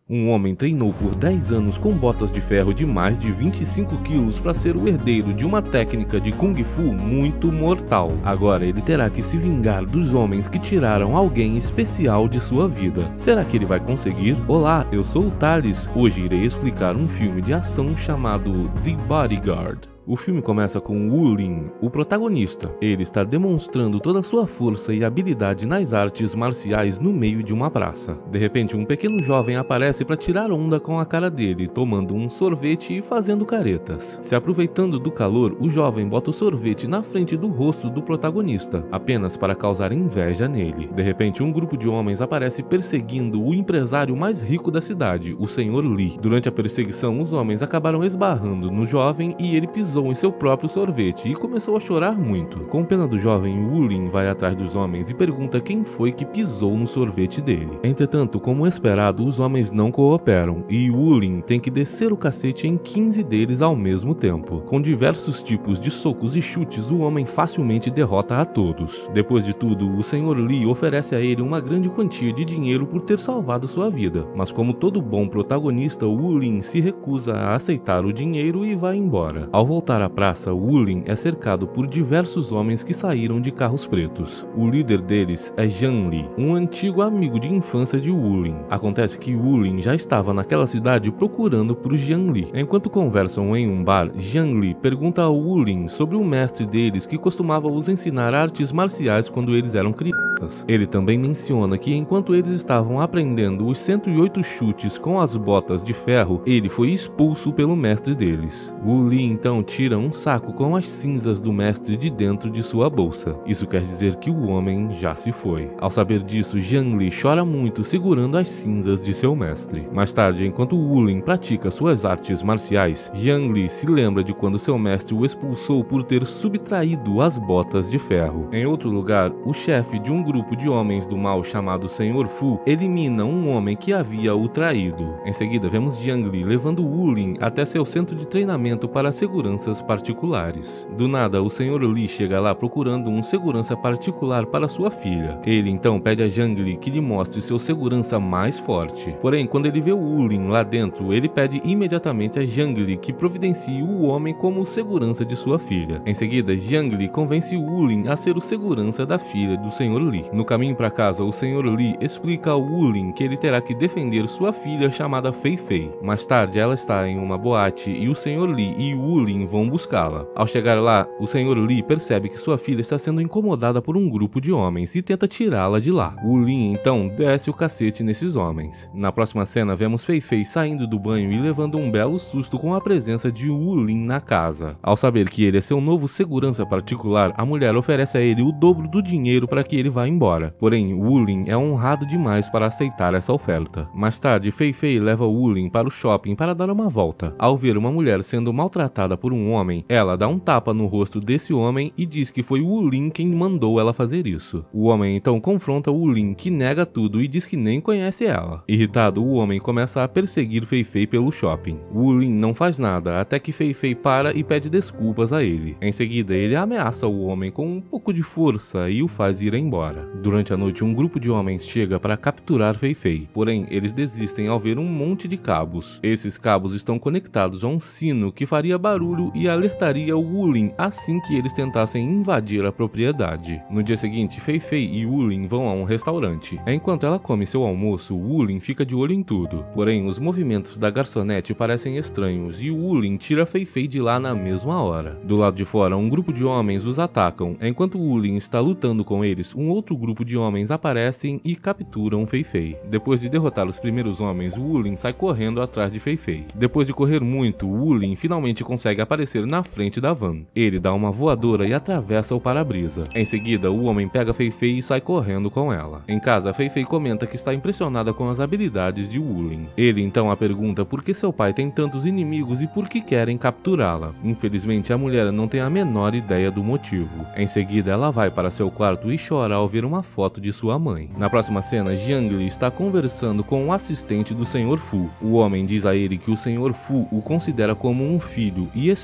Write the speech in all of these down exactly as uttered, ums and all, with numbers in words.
Um homem treinou por dez anos com botas de ferro de mais de vinte e cinco quilos para ser o herdeiro de uma técnica de Kung Fu muito mortal. Agora ele terá que se vingar dos homens que tiraram alguém especial de sua vida. Será que ele vai conseguir? Olá, eu sou o Thales. Hoje irei explicar um filme de ação chamado The Bodyguard. O filme começa com Wu Lin, o protagonista. Ele está demonstrando toda a sua força e habilidade nas artes marciais no meio de uma praça. De repente, um pequeno jovem aparece para tirar onda com a cara dele, tomando um sorvete e fazendo caretas. Se aproveitando do calor, o jovem bota o sorvete na frente do rosto do protagonista, apenas para causar inveja nele. De repente, um grupo de homens aparece perseguindo o empresário mais rico da cidade, o senhor Lee. Durante a perseguição, os homens acabaram esbarrando no jovem e ele pisou em seu próprio sorvete e começou a chorar muito. Com pena do jovem, Wu Lin vai atrás dos homens e pergunta quem foi que pisou no sorvete dele. Entretanto, como esperado, os homens não cooperam e Wu Lin tem que descer o cacete em quinze deles ao mesmo tempo. Com diversos tipos de socos e chutes, o homem facilmente derrota a todos. Depois de tudo, o senhor Lee oferece a ele uma grande quantia de dinheiro por ter salvado sua vida, mas como todo bom protagonista, Wu Lin se recusa a aceitar o dinheiro e vai embora. Ao voltar à praça, Wu Lin é cercado por diversos homens que saíram de carros pretos. O líder deles é Jiang Li, um antigo amigo de infância de Wu Lin. Acontece que Wu Lin já estava naquela cidade procurando por Jiang Li. Enquanto conversam em um bar, Jiang Li pergunta a Wu Lin sobre o mestre deles que costumava os ensinar artes marciais quando eles eram crianças. Ele também menciona que enquanto eles estavam aprendendo os cento e oito chutes com as botas de ferro, ele foi expulso pelo mestre deles. Wu Lin então tira um saco com as cinzas do mestre de dentro de sua bolsa. Isso quer dizer que o homem já se foi. Ao saber disso, Jiang Li chora muito segurando as cinzas de seu mestre. Mais tarde, enquanto Wu Lin pratica suas artes marciais, Jiang Li se lembra de quando seu mestre o expulsou por ter subtraído as botas de ferro. Em outro lugar, o chefe de um grupo de homens do mal chamado senhor Fu elimina um homem que havia o traído. Em seguida, vemos Jiang Li levando Wu Lin até seu centro de treinamento para seguranças particulares. Do nada, o senhor Lee chega lá procurando um segurança particular para sua filha. Ele então pede a Jiang Li que lhe mostre seu segurança mais forte. Porém, quando ele vê o Wu Lin lá dentro, ele pede imediatamente a Jiang Li que providencie o homem como segurança de sua filha. Em seguida, Jiang Li convence o Wu Lin a ser o segurança da filha do senhor Lee. No caminho para casa, o senhor Lee explica ao Wu Lin que ele terá que defender sua filha chamada Fei Fei. Mais tarde, ela está em uma boate e o senhor Lee e o Wu Lin vão buscá-la. Ao chegar lá, o senhor Lee percebe que sua filha está sendo incomodada por um grupo de homens e tenta tirá-la de lá. Wu Lin então desce o cacete nesses homens. Na próxima cena, vemos Fei Fei saindo do banho e levando um belo susto com a presença de Wu Lin na casa. Ao saber que ele é seu novo segurança particular, a mulher oferece a ele o dobro do dinheiro para que ele vá embora. Porém, Wu Lin é honrado demais para aceitar essa oferta. Mais tarde, Fei Fei leva Wu Lin para o shopping para dar uma volta. Ao ver uma mulher sendo maltratada por um homem, ela dá um tapa no rosto desse homem e diz que foi Wu Lin quem mandou ela fazer isso. O homem então confronta Wu Lin, que nega tudo e diz que nem conhece ela. Irritado, o homem começa a perseguir Fei Fei pelo shopping. Wu Lin não faz nada até que Fei Fei para e pede desculpas a ele. Em seguida, ele ameaça o homem com um pouco de força e o faz ir embora. Durante a noite, um grupo de homens chega para capturar Fei Fei, porém eles desistem ao ver um monte de cabos. Esses cabos estão conectados a um sino que faria barulho e alertaria o Wu Lin assim que eles tentassem invadir a propriedade. No dia seguinte, Fei Fei e Wu Lin vão a um restaurante. Enquanto ela come seu almoço, Wu Lin fica de olho em tudo. Porém, os movimentos da garçonete parecem estranhos e Wu Lin tira Fei Fei de lá na mesma hora. Do lado de fora, um grupo de homens os atacam. Enquanto Wu Lin está lutando com eles, um outro grupo de homens aparecem e capturam Fei Fei. Depois de derrotar os primeiros homens, Wu Lin sai correndo atrás de Fei Fei. Depois de correr muito, Wu Lin finalmente consegue aparecer na frente da van. Ele dá uma voadora e atravessa o para-brisa. Em seguida, o homem pega Fei Fei e sai correndo com ela. Em casa, Fei Fei comenta que está impressionada com as habilidades de Wu Lin. Ele então a pergunta por que seu pai tem tantos inimigos e por que querem capturá-la. Infelizmente, a mulher não tem a menor ideia do motivo. Em seguida, ela vai para seu quarto e chora ao ver uma foto de sua mãe. Na próxima cena, Jiang Li está conversando com o assistente do senhor Fu. O homem diz a ele que o senhor Fu o considera como um filho e explica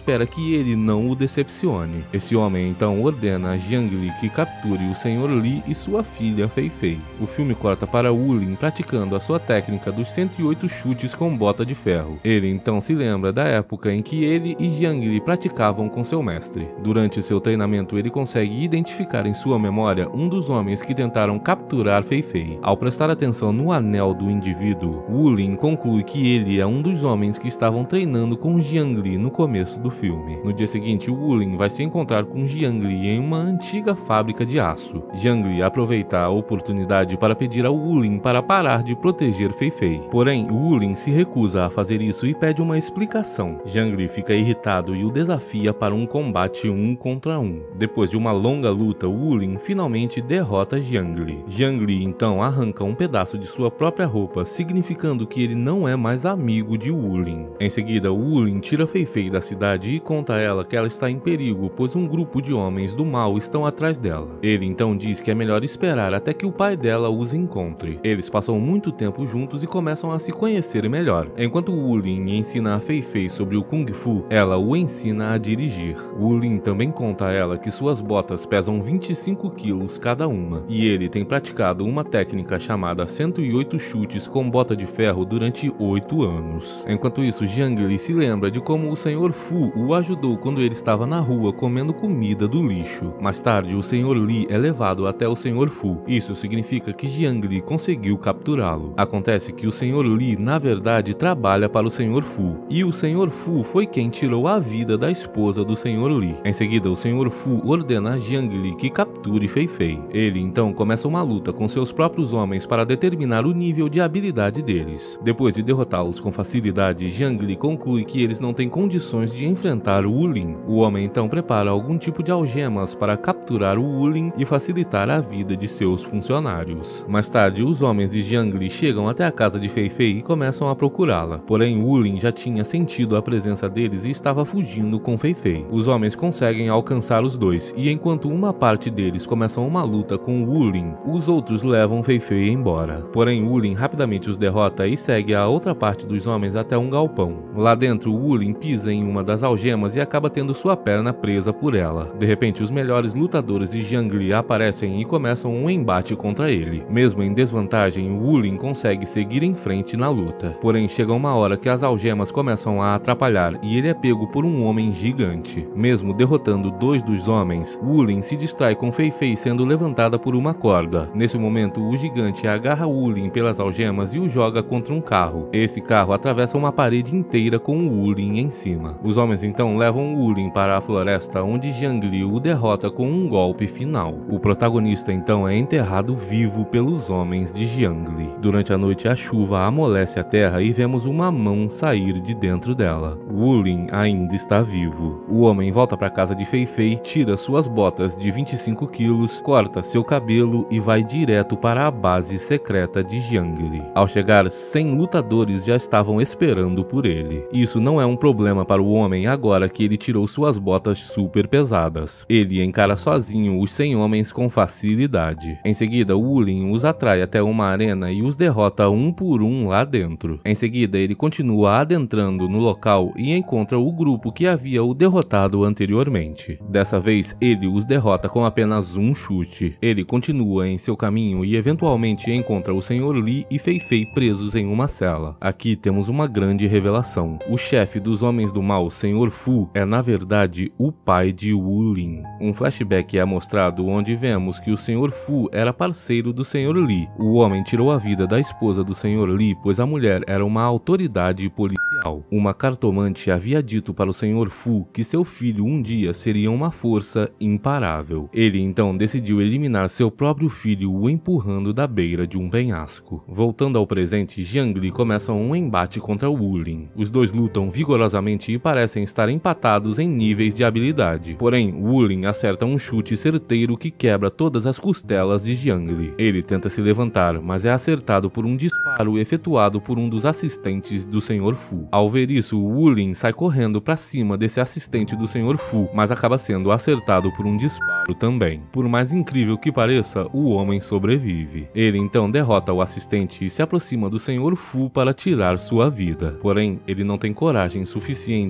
espera que ele não o decepcione. Esse homem então ordena a Jiang Li que capture o senhor Li e sua filha Fei Fei. O filme corta para Wu Lin praticando a sua técnica dos cento e oito chutes com bota de ferro. Ele então se lembra da época em que ele e Jiang Li praticavam com seu mestre. Durante seu treinamento, ele consegue identificar em sua memória um dos homens que tentaram capturar Fei Fei. Ao prestar atenção no anel do indivíduo, Wu Lin conclui que ele é um dos homens que estavam treinando com Jiang Li no começo do filme. No dia seguinte, Wu Lin vai se encontrar com Jiang Li em uma antiga fábrica de aço. Jiang Li aproveita a oportunidade para pedir a Wu Lin para parar de proteger Fei Fei. Porém, Wu Lin se recusa a fazer isso e pede uma explicação. Jiang Li fica irritado e o desafia para um combate um contra um. Depois de uma longa luta, Wu Lin finalmente derrota Jiang Li. Jiang Li então arranca um pedaço de sua própria roupa, significando que ele não é mais amigo de Wu Lin. Em seguida, Wu Lin tira Fei Fei da cidade e conta a ela que ela está em perigo, pois um grupo de homens do mal estão atrás dela. Ele então diz que é melhor esperar até que o pai dela os encontre. Eles passam muito tempo juntos e começam a se conhecer melhor. Enquanto Wu Lin ensina a Fei Fei sobre o Kung Fu, ela o ensina a dirigir. Wu Lin também conta a ela que suas botas pesam vinte e cinco quilos cada uma, e ele tem praticado uma técnica chamada cento e oito chutes com bota de ferro durante oito anos. Enquanto isso, Jiang Li se lembra de como o senhor Fu o ajudou quando ele estava na rua comendo comida do lixo. Mais tarde, o senhor Li é levado até o senhor Fu. Isso significa que Jiang Li conseguiu capturá-lo. Acontece que o senhor Li, na verdade, trabalha para o senhor Fu, e o senhor Fu foi quem tirou a vida da esposa do senhor Li. Em seguida, o senhor Fu ordena a Jiang Li que capture Fei Fei. Ele então começa uma luta com seus próprios homens para determinar o nível de habilidade deles. Depois de derrotá-los com facilidade, Jiang Li conclui que eles não têm condições de enfrentar o Wu Lin. O homem então prepara algum tipo de algemas para capturar o Wu Lin e facilitar a vida de seus funcionários. Mais tarde, os homens de Jiang Li chegam até a casa de Fei Fei e começam a procurá-la. Porém, Wu Lin já tinha sentido a presença deles e estava fugindo com Fei Fei. Os homens conseguem alcançar os dois, e enquanto uma parte deles começa uma luta com Wu Lin, os outros levam Fei Fei embora. Porém, Wu Lin rapidamente os derrota e segue a outra parte dos homens até um galpão. Lá dentro, Wu Lin pisa em uma das algemas e acaba tendo sua perna presa por ela. De repente, os melhores lutadores de Jiang Li aparecem e começam um embate contra ele. Mesmo em desvantagem, Wu Lin consegue seguir em frente na luta. Porém, chega uma hora que as algemas começam a atrapalhar e ele é pego por um homem gigante. Mesmo derrotando dois dos homens, Wu Lin se distrai com Fei Fei sendo levantada por uma corda. Nesse momento, o gigante agarra Wu Lin pelas algemas e o joga contra um carro. Esse carro atravessa uma parede inteira com o Wu Lin em cima. Os homens então levam Wu Lin para a floresta, onde Jiang Li o derrota com um golpe final. O protagonista então é enterrado vivo pelos homens de Jiang Li. Durante a noite, a chuva amolece a terra e vemos uma mão sair de dentro dela. Wu Lin ainda está vivo. O homem volta para a casa de Fei Fei, tira suas botas de vinte e cinco quilos, corta seu cabelo e vai direto para a base secreta de Jiang Li. Ao chegar, cem lutadores já estavam esperando por ele. Isso não é um problema para o homem agora que ele tirou suas botas super pesadas. Ele encara sozinho os cem homens com facilidade. Em seguida, Wu Lin os atrai até uma arena e os derrota um por um lá dentro. Em seguida, ele continua adentrando no local e encontra o grupo que havia o derrotado anteriormente. Dessa vez, ele os derrota com apenas um chute. Ele continua em seu caminho e eventualmente encontra o senhor Li e Fei Fei presos em uma cela. Aqui temos uma grande revelação. O chefe dos homens do mal, senhor Fu, é na verdade o pai de Wu Lin. Um flashback é mostrado onde vemos que o senhor Fu era parceiro do senhor Li. O homem tirou a vida da esposa do senhor Li, pois a mulher era uma autoridade policial. Uma cartomante havia dito para o senhor Fu que seu filho um dia seria uma força imparável. Ele então decidiu eliminar seu próprio filho, o empurrando da beira de um penhasco. Voltando ao presente, Jiang Li começa um embate contra Wu Lin. Os dois lutam vigorosamente e parecem estar empatados em níveis de habilidade. Porém, Wu Lin acerta um chute certeiro que quebra todas as costelas de Jiang Li. Ele tenta se levantar, mas é acertado por um disparo efetuado por um dos assistentes do senhor Fu. Ao ver isso, Wu Lin sai correndo para cima desse assistente do senhor Fu, mas acaba sendo acertado por um disparo também. Por mais incrível que pareça, o homem sobrevive. Ele então derrota o assistente e se aproxima do senhor Fu para tirar sua vida. Porém, ele não tem coragem suficiente para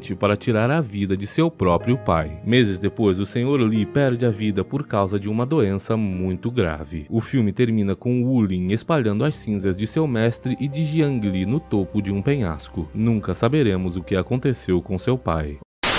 tirar a vida de seu próprio pai. Meses depois, o senhor Lee perde a vida por causa de uma doença muito grave. O filme termina com Wu Lin espalhando as cinzas de seu mestre e de Jiang Li no topo de um penhasco. Nunca saberemos o que aconteceu com seu pai.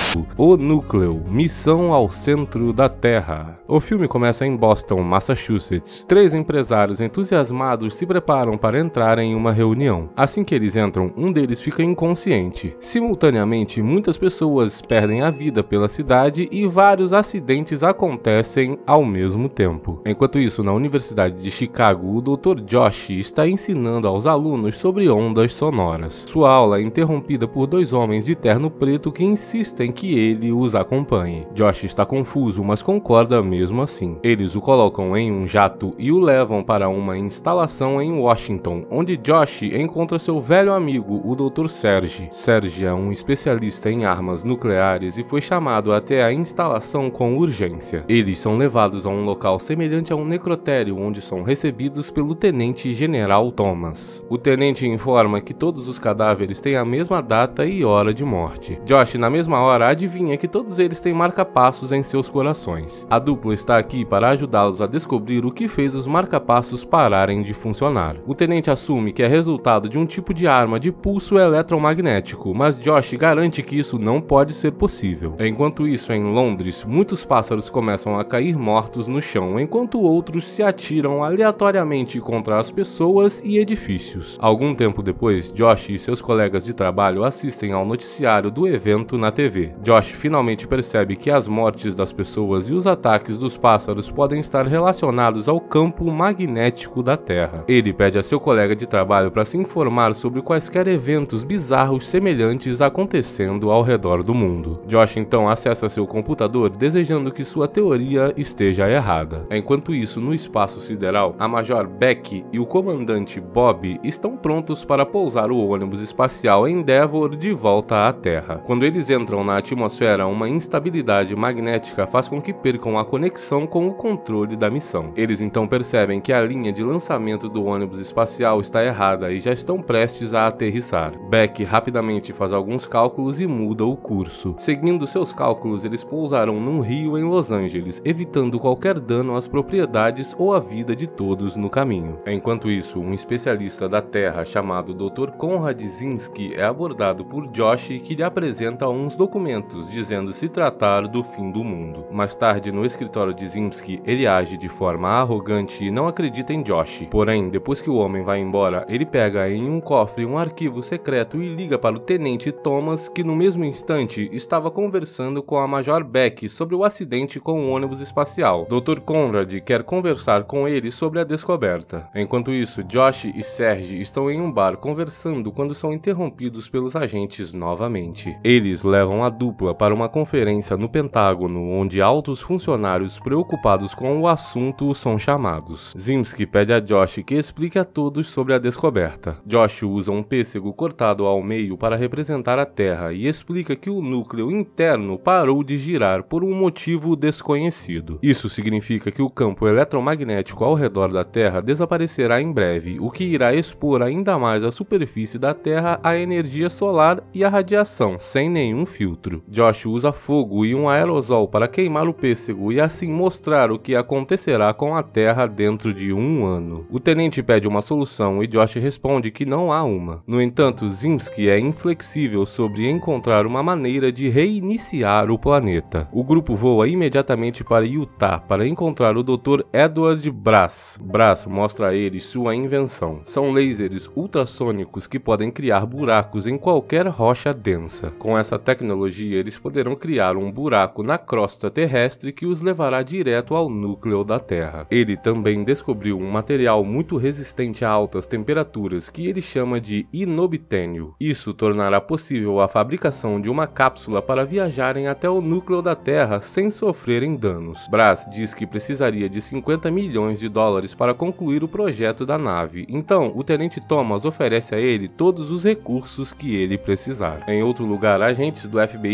O Núcleo, missão ao centro da Terra. O filme começa em Boston, Massachusetts. Três empresários entusiasmados se preparam para entrar em uma reunião. Assim que eles entram, um deles fica inconsciente. Simultaneamente, muitas pessoas perdem a vida pela cidade e vários acidentes acontecem ao mesmo tempo. Enquanto isso, na Universidade de Chicago, o doutor Josh está ensinando aos alunos sobre ondas sonoras. Sua aula é interrompida por dois homens de terno preto que insistem que que ele os acompanhe. Josh está confuso, mas concorda mesmo assim. Eles o colocam em um jato e o levam para uma instalação em Washington, onde Josh encontra seu velho amigo, o doutor Serge. Serge é um especialista em armas nucleares e foi chamado até a instalação com urgência. Eles são levados a um local semelhante a um necrotério, onde são recebidos pelo Tenente General Thomas. O tenente informa que todos os cadáveres têm a mesma data e hora de morte. Josh, na mesma hora, adivinha que todos eles têm marca-passos em seus corações. A dupla está aqui para ajudá-los a descobrir o que fez os marca-passos pararem de funcionar. O tenente assume que é resultado de um tipo de arma de pulso eletromagnético, mas Josh garante que isso não pode ser possível. Enquanto isso, em Londres, muitos pássaros começam a cair mortos no chão, enquanto outros se atiram aleatoriamente contra as pessoas e edifícios. Algum tempo depois, Josh e seus colegas de trabalho assistem ao noticiário do evento na T V. Josh finalmente percebe que as mortes das pessoas e os ataques dos pássaros podem estar relacionados ao campo magnético da Terra. Ele pede a seu colega de trabalho para se informar sobre quaisquer eventos bizarros semelhantes acontecendo ao redor do mundo. Josh então acessa seu computador desejando que sua teoria esteja errada. Enquanto isso, no espaço sideral, a Major Beck e o comandante Bob estão prontos para pousar o ônibus espacial Endeavour de volta à Terra. Quando eles entram na atmosfera, uma instabilidade magnética faz com que percam a conexão com o controle da missão. Eles então percebem que a linha de lançamento do ônibus espacial está errada e já estão prestes a aterrissar. Beck rapidamente faz alguns cálculos e muda o curso. Seguindo seus cálculos, eles pousarão num rio em Los Angeles, evitando qualquer dano às propriedades ou à vida de todos no caminho. Enquanto isso, um especialista da Terra chamado doutor Conrad Zinski é abordado por Josh, que lhe apresenta uns documentos dizendo se tratar do fim do mundo. Mais tarde, no escritório de Zinski, ele age de forma arrogante e não acredita em Josh. Porém, depois que o homem vai embora, ele pega em um cofre um arquivo secreto e liga para o Tenente Thomas, que no mesmo instante estava conversando com a Major Beck sobre o acidente com o ônibus espacial. doutor Conrad quer conversar com ele sobre a descoberta. Enquanto isso, Josh e Serge estão em um bar conversando quando são interrompidos pelos agentes novamente. Eles levam a dupla para uma conferência no Pentágono, onde altos funcionários preocupados com o assunto são chamados. Zinski pede a Josh que explique a todos sobre a descoberta. Josh usa um pêssego cortado ao meio para representar a Terra e explica que o núcleo interno parou de girar por um motivo desconhecido. Isso significa que o campo eletromagnético ao redor da Terra desaparecerá em breve, o que irá expor ainda mais a superfície da Terra à energia solar e à radiação, sem nenhum filtro. Josh usa fogo e um aerosol para queimar o pêssego e assim mostrar o que acontecerá com a Terra dentro de um ano. O tenente pede uma solução e Josh responde que não há uma. No entanto, Zinski é inflexível sobre encontrar uma maneira de reiniciar o planeta. O grupo voa imediatamente para Utah para encontrar o doutor Edward Brass. Brass mostra a eles sua invenção. São lasers ultrassônicos que podem criar buracos em qualquer rocha densa. Com essa tecnologia, eles poderão criar um buraco na crosta terrestre que os levará direto ao núcleo da Terra. Ele também descobriu um material muito resistente a altas temperaturas que ele chama de inobtênio. Isso tornará possível a fabricação de uma cápsula para viajarem até o núcleo da Terra sem sofrerem danos. Brass diz que precisaria de cinquenta milhões de dólares para concluir o projeto da nave, então o Tenente Thomas oferece a ele todos os recursos que ele precisar. Em outro lugar, agentes do F B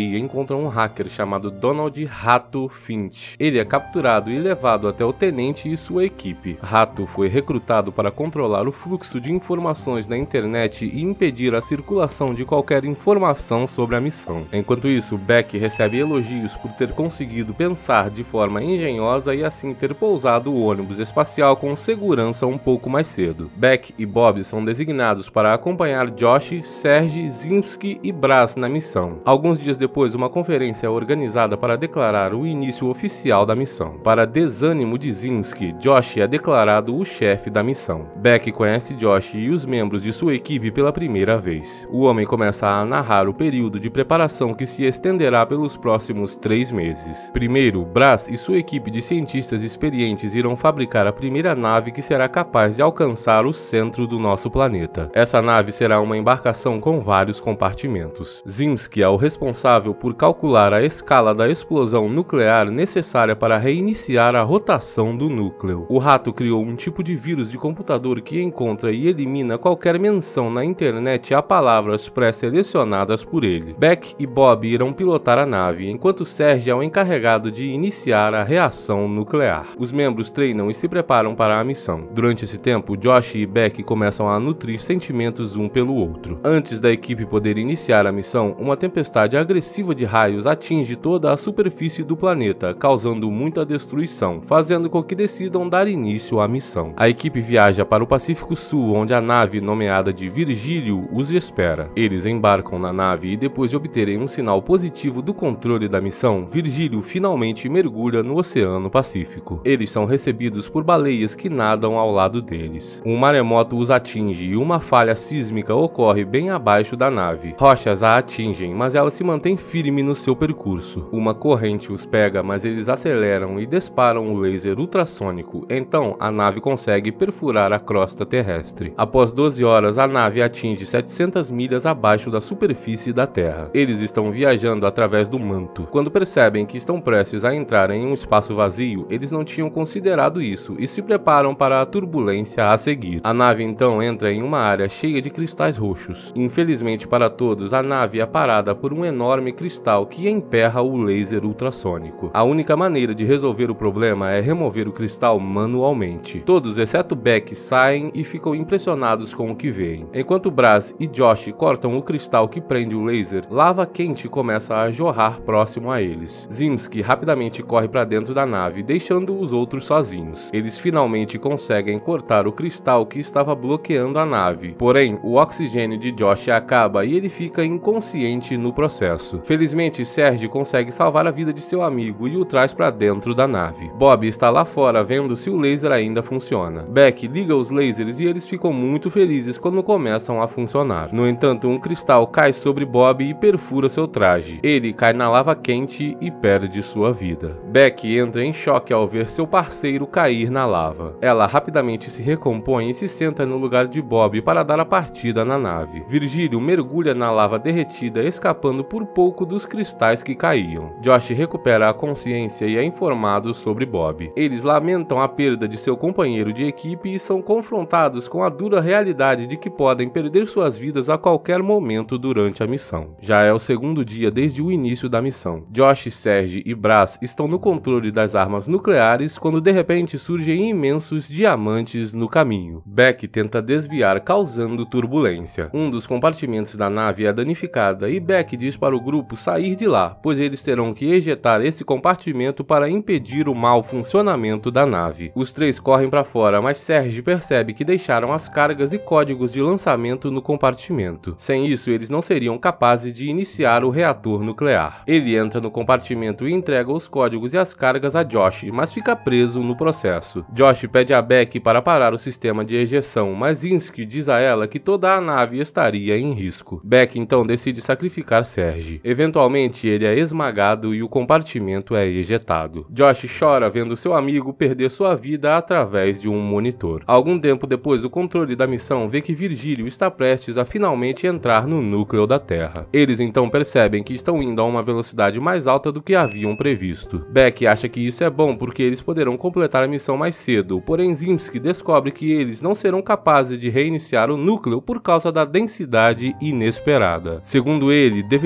I encontram um hacker chamado Donald Rato Finch. Ele é capturado e levado até o tenente e sua equipe. Rato foi recrutado para controlar o fluxo de informações na internet e impedir a circulação de qualquer informação sobre a missão. Enquanto isso, Beck recebe elogios por ter conseguido pensar de forma engenhosa e assim ter pousado o ônibus espacial com segurança um pouco mais cedo. Beck e Bob são designados para acompanhar Josh, Serge, Zimski e Braz na missão. Alguns dias depois, uma conferência é organizada para declarar o início oficial da missão. Para desânimo de Zimski, Josh é declarado o chefe da missão. Beck conhece Josh e os membros de sua equipe pela primeira vez. O homem começa a narrar o período de preparação que se estenderá pelos próximos três meses. Primeiro, Braz e sua equipe de cientistas experientes irão fabricar a primeira nave que será capaz de alcançar o centro do nosso planeta. Essa nave será uma embarcação com vários compartimentos. Zimski é o responsável por calcular a escala da explosão nuclear necessária para reiniciar a rotação do núcleo. O Rato criou um tipo de vírus de computador que encontra e elimina qualquer menção na internet a palavras pré-selecionadas por ele. Beck e Bob irão pilotar a nave, enquanto Serge é o encarregado de iniciar a reação nuclear. Os membros treinam e se preparam para a missão. Durante esse tempo, Josh e Beck começam a nutrir sentimentos um pelo outro. Antes da equipe poder iniciar a missão, uma tempestade agressiva de raios atinge toda a superfície do planeta, causando muita destruição, fazendo com que decidam dar início à missão. A equipe viaja para o Pacífico Sul, onde a nave nomeada de Virgílio os espera. Eles embarcam na nave e depois de obterem um sinal positivo do controle da missão, Virgílio finalmente mergulha no Oceano Pacífico. Eles são recebidos por baleias que nadam ao lado deles. Um maremoto os atinge e uma falha sísmica ocorre bem abaixo da nave. Rochas a atingem, mas ela se mantém firme no seu percurso. Uma corrente os pega, mas eles aceleram e disparam o laser ultrassônico. Então, a nave consegue perfurar a crosta terrestre. Após doze horas, a nave atinge setecentas milhas abaixo da superfície da Terra. Eles estão viajando através do manto. Quando percebem que estão prestes a entrar em um espaço vazio, eles não tinham considerado isso e se preparam para a turbulência a seguir. A nave então entra em uma área cheia de cristais roxos. Infelizmente para todos, a nave é parada por um enorme cristal que emperra o laser ultrassônico. A única maneira de resolver o problema é remover o cristal manualmente. Todos, exceto Beck, saem e ficam impressionados com o que veem. Enquanto Braz e Josh cortam o cristal que prende o laser, lava quente começa a jorrar próximo a eles. Zimski rapidamente corre para dentro da nave, deixando os outros sozinhos. Eles finalmente conseguem cortar o cristal que estava bloqueando a nave. Porém, o oxigênio de Josh acaba e ele fica inconsciente no processo. Felizmente, Serge consegue salvar a vida de seu amigo e o traz para dentro da nave. Bob está lá fora vendo se o laser ainda funciona. Beck liga os lasers e eles ficam muito felizes quando começam a funcionar. No entanto, um cristal cai sobre Bob e perfura seu traje. Ele cai na lava quente e perde sua vida. Beck entra em choque ao ver seu parceiro cair na lava. Ela rapidamente se recompõe e se senta no lugar de Bob para dar a partida na nave. Virgílio mergulha na lava derretida, escapando por pouco dos cristais que caíam. Josh recupera a consciência e é informado sobre Bob. Eles lamentam a perda de seu companheiro de equipe e são confrontados com a dura realidade de que podem perder suas vidas a qualquer momento durante a missão. Já é o segundo dia desde o início da missão. Josh, Serge e Braz estão no controle das armas nucleares quando de repente surgem imensos diamantes no caminho. Beck tenta desviar, causando turbulência. Um dos compartimentos da nave é danificada e Beck diz para o grupo sair de lá, pois eles terão que ejetar esse compartimento para impedir o mau funcionamento da nave. Os três correm para fora, mas Serge percebe que deixaram as cargas e códigos de lançamento no compartimento. Sem isso, eles não seriam capazes de iniciar o reator nuclear. Ele entra no compartimento e entrega os códigos e as cargas a Josh, mas fica preso no processo. Josh pede a Beck para parar o sistema de ejeção, mas Zimski diz a ela que toda a nave estaria em risco. Beck então decide sacrificar Serge. Eventualmente, ele é esmagado e o compartimento é ejetado. Josh chora vendo seu amigo perder sua vida através de um monitor. Algum tempo depois, o controle da missão vê que Virgílio está prestes a finalmente entrar no núcleo da Terra. Eles então percebem que estão indo a uma velocidade mais alta do que haviam previsto. Beck acha que isso é bom porque eles poderão completar a missão mais cedo, porém Zimski descobre que eles não serão capazes de reiniciar o núcleo por causa da densidade inesperada. Segundo ele, deveriam abortar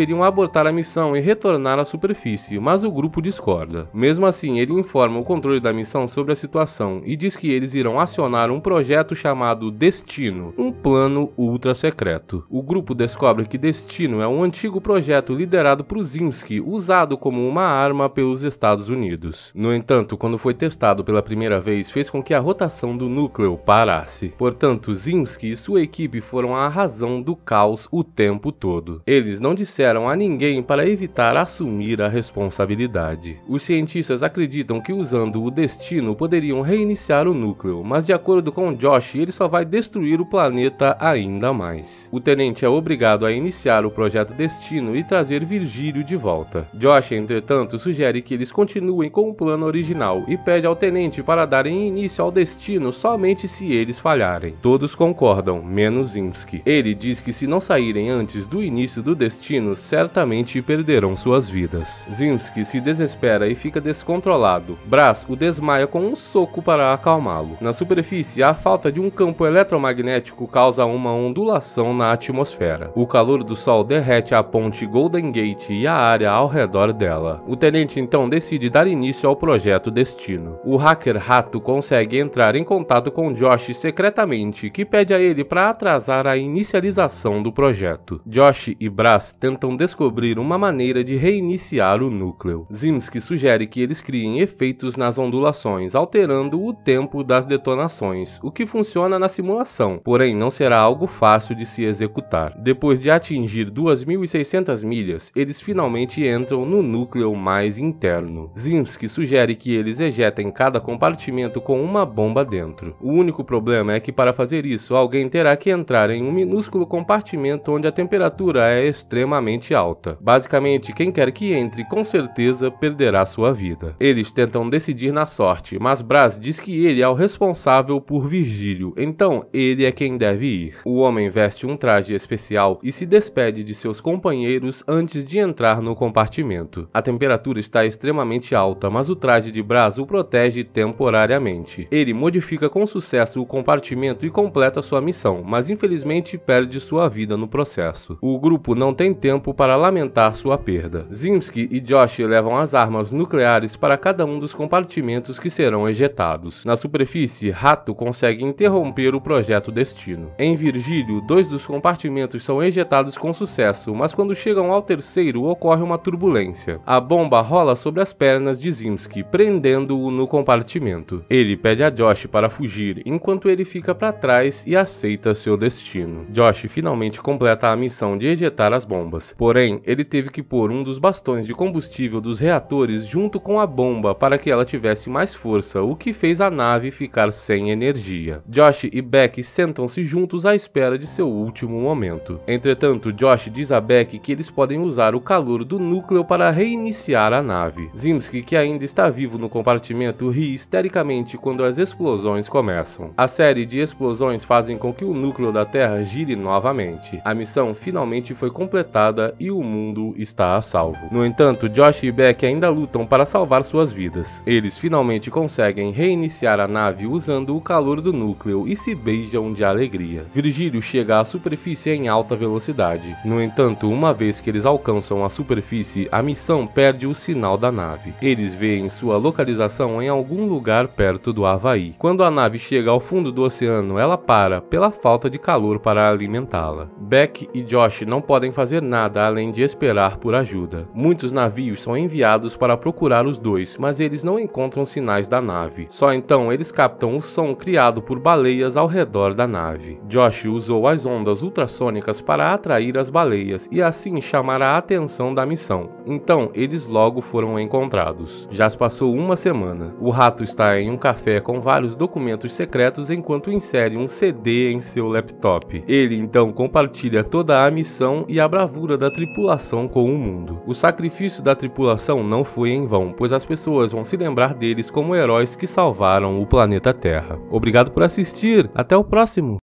abortar a missão e retornar à superfície, mas o grupo discorda. Mesmo assim, ele informa o controle da missão sobre a situação e diz que eles irão acionar um projeto chamado Destino, um plano ultra secreto. O grupo descobre que Destino é um antigo projeto liderado por Ziemski, usado como uma arma pelos Estados Unidos. No entanto, quando foi testado pela primeira vez, fez com que a rotação do núcleo parasse. Portanto, Ziemski e sua equipe foram a razão do caos o tempo todo. Eles não disseram a ninguém para evitar assumir a responsabilidade. Os cientistas acreditam que usando o Destino poderiam reiniciar o núcleo, mas de acordo com Josh, ele só vai destruir o planeta ainda mais. O tenente é obrigado a iniciar o projeto Destino e trazer Virgílio de volta. Josh, entretanto, sugere que eles continuem com o plano original e pede ao tenente para darem início ao Destino somente se eles falharem. Todos concordam, menos Ziemski. Ele diz que se não saírem antes do início do Destino, certamente perderão suas vidas. Ziemski se desespera e fica descontrolado. Brass o desmaia com um soco para acalmá-lo. Na superfície, a falta de um campo eletromagnético causa uma ondulação na atmosfera. O calor do sol derrete a ponte Golden Gate e a área ao redor dela. O tenente então decide dar início ao projeto Destino. O hacker Rato consegue entrar em contato com Josh secretamente, que pede a ele para atrasar a inicialização do projeto. Josh e Brass tentam descobrir uma maneira de reiniciar o núcleo. Ziemski sugere que eles criem efeitos nas ondulações, alterando o tempo das detonações, o que funciona na simulação, porém não será algo fácil de se executar. Depois de atingir duas mil e seiscentas milhas, eles finalmente entram no núcleo mais interno. Ziemski sugere que eles ejetem cada compartimento com uma bomba dentro. O único problema é que para fazer isso, alguém terá que entrar em um minúsculo compartimento onde a temperatura é extremamente alta. Basicamente, quem quer que entre com certeza perderá sua vida. Eles tentam decidir na sorte, mas Brass diz que ele é o responsável por Virgílio, então ele é quem deve ir. O homem veste um traje especial e se despede de seus companheiros antes de entrar no compartimento. A temperatura está extremamente alta, mas o traje de Brass o protege temporariamente. Ele modifica com sucesso o compartimento e completa sua missão, mas infelizmente perde sua vida no processo. O grupo não tem tempo para lamentar sua perda. Ziemski e Josh levam as armas nucleares para cada um dos compartimentos que serão ejetados. Na superfície, Rato consegue interromper o projeto Destino. Em Virgílio, dois dos compartimentos são ejetados com sucesso, mas quando chegam ao terceiro ocorre uma turbulência. A bomba rola sobre as pernas de Ziemski, prendendo-o no compartimento. Ele pede a Josh para fugir, enquanto ele fica para trás e aceita seu destino. Josh finalmente completa a missão de ejetar as bombas, porém, ele teve que pôr um dos bastões de combustível dos reatores junto com a bomba para que ela tivesse mais força, o que fez a nave ficar sem energia. Josh e Beck sentam-se juntos à espera de seu último momento. Entretanto, Josh diz a Beck que eles podem usar o calor do núcleo para reiniciar a nave. Ziemski, que ainda está vivo no compartimento, ri histericamente quando as explosões começam. A série de explosões fazem com que o núcleo da Terra gire novamente. A missão finalmente foi completada e o mundo está a salvo. No entanto, Josh e Beck ainda lutam para salvar suas vidas. Eles finalmente conseguem reiniciar a nave usando o calor do núcleo e se beijam de alegria. Virgílio chega à superfície em alta velocidade. No entanto, uma vez que eles alcançam a superfície, a missão perde o sinal da nave. Eles veem sua localização em algum lugar perto do Havaí. Quando a nave chega ao fundo do oceano, ela para pela falta de calor para alimentá-la. Beck e Josh não podem fazer nada além de esperar por ajuda. Muitos navios são enviados para procurar os dois, mas eles não encontram sinais da nave. Só então eles captam o som criado por baleias ao redor da nave. Josh usou as ondas ultrassônicas para atrair as baleias e assim chamar a atenção da missão. Então eles logo foram encontrados. Já se passou uma semana. O rato está em um café com vários documentos secretos enquanto insere um C D em seu laptop. Ele então compartilha toda a missão e a bravura da tripulação com o mundo. O sacrifício da tripulação não foi em vão, pois as pessoas vão se lembrar deles como heróis que salvaram o planeta Terra. Obrigado por assistir, até o próximo!